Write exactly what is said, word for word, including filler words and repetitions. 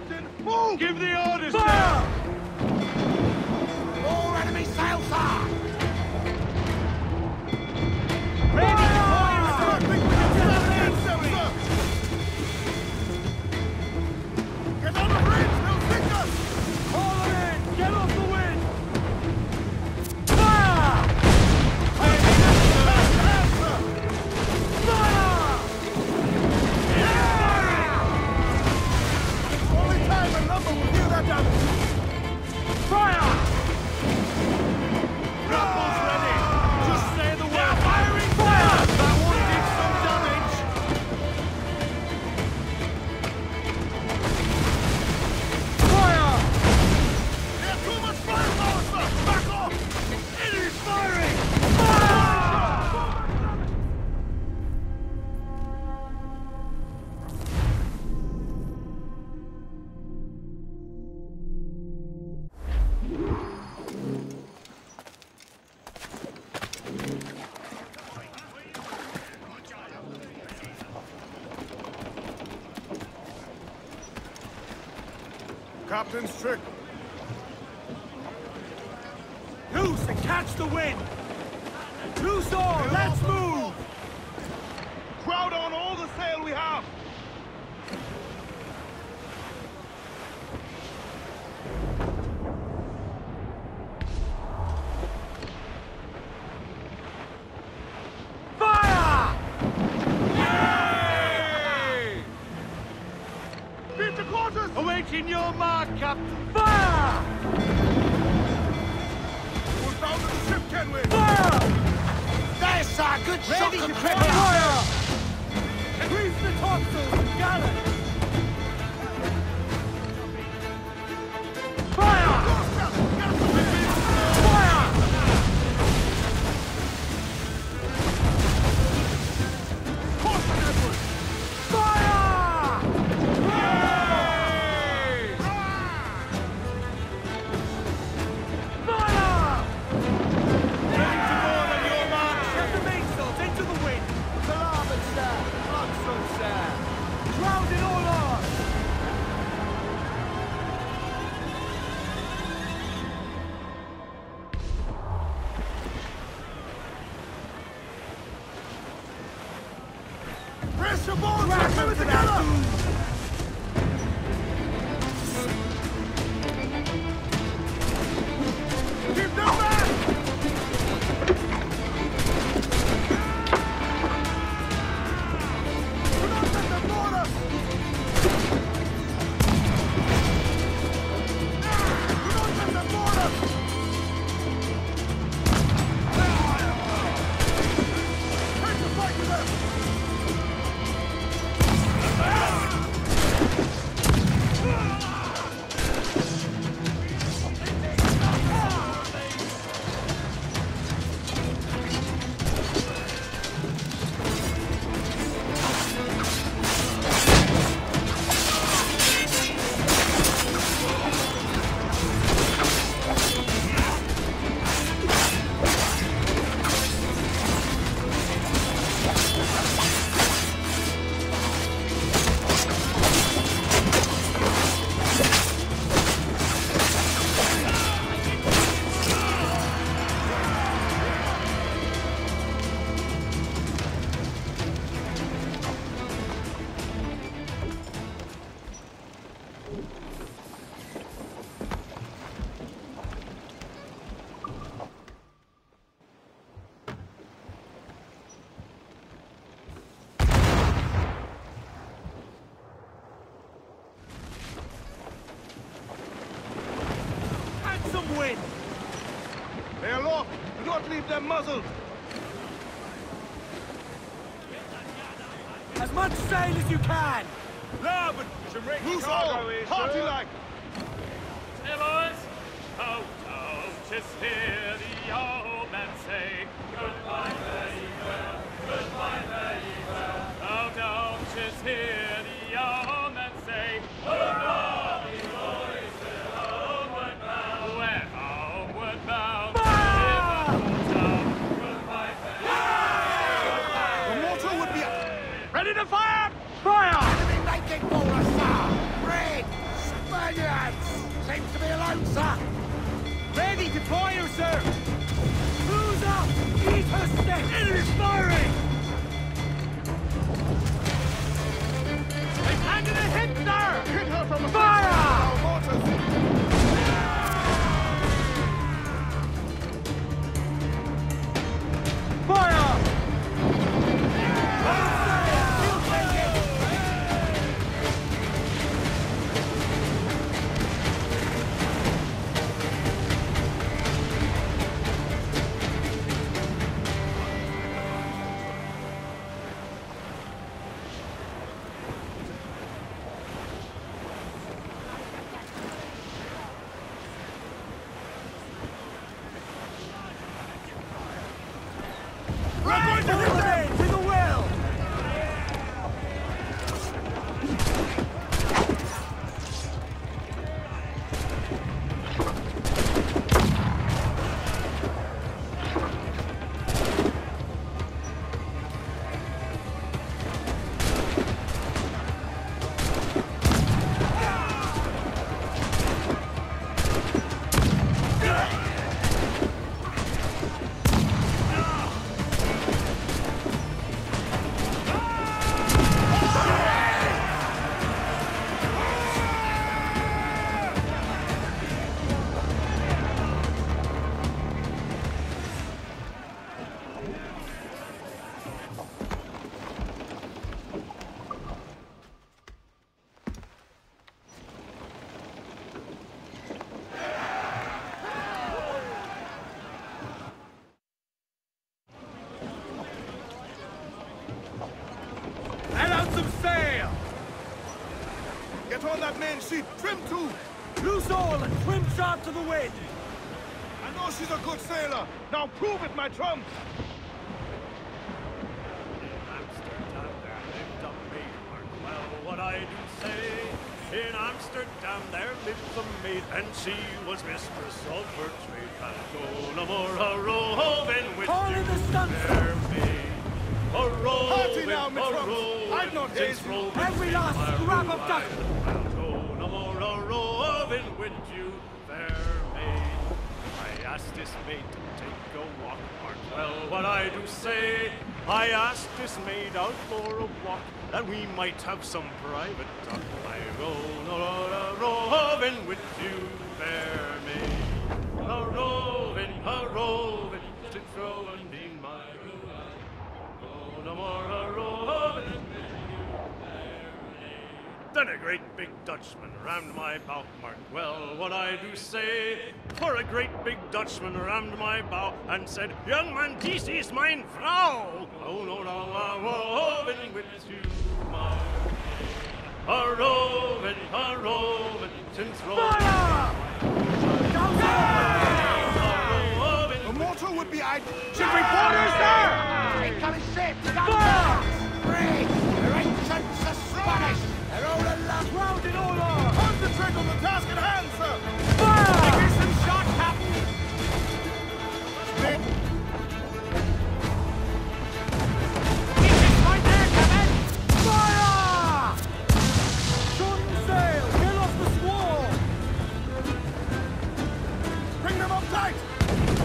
Captain! Move! Give the orders, Fire! sir! All enemy sails are! Ready! I think we can get out of here, sir! Get on the bridge! They'll sink us! Haul them in! Get off the wind! Fire! Fire! Only time and number will hear that damage! Fire! Grappled! Captain's trick. Loose and catch the wind! Loose all! Let's move! Crowd on all the sail we have! Fire! Yay! Beat the quarters! Awaiting your mark, Captain! Fire! We're bound to the ship, can we? Fire! There's our good shot Ready to to crack fire! Grease the topsails and gallant! Fire! Fire! Fire! Fire! Ready to board on your mark! Set the mainsails into the wind! Salaam, sir! Bloodstone, sir! Drowned in all oars! Press your board! Drag them Keep it to that together! doom! Keep them back! Do not let them board us! Do not let them board us! Take the fight to them! Some wind! They are locked! Do not leave them muzzled! As much sail as you can! Larboard! Loose all! Party like! Hey, boys! Oh, oh, just hear the old man say, goodbye, farewell, goodbye, farewell. Oh, don't just hear the old man say, goodbye, boys, we're homeward bound. We're homeward bound. Goodbye, farewell. The water would be... Ready to fire! Fire! Enemy making for us, sir! Red! sir! Who's up? Eat her stick! Enemy's firing! They've handed a hit, sir! Hit her from a Fire! Our mortars! Fire! We're going to hit them! To the well! And out some sail! Get on that main sheet, trim to! Loose all and trim sharp to the wind! I know she's a good sailor! Now prove it, my trump! Amsterdam there lived a maid, mark well what I do say. In Amsterdam there lived a maid, and she was mistress of her trade. And go no more a roving with All in the you, stunts! fair maid. A Party roving, now, a my trumps. roving, I've not since hazed you. roving Every in last my scrap of rule duck. I'll go no more a roving with you, fair maid. I asked this maid to take a walk, mark well what I do say. I asked this maid out for a walk, that we might have some private talk. I go no more a roving with you, fair maid. A roving, a roving, to throw and in my room. Go no more a roving with you, fair maid. Then a great big Dutchman rammed my bow, mark well what I do say. For a great big Dutchman rammed my bow and said, young man, this is mine Frau. Oh no, no, a roving with you, my maid. A roving, a roving, since roving. Fire! The mortar would be I... Should we quarters there? Incoming ship! Fire! Three! Their ancients are Spanish! They're all along! Grounded all on! Concentrate on the task at hand, sir! Fire! Give some shot, Captain! Stick! Keep it right there, Captain! Fire! Shorten sail! Get off the squall! Bring them up tight!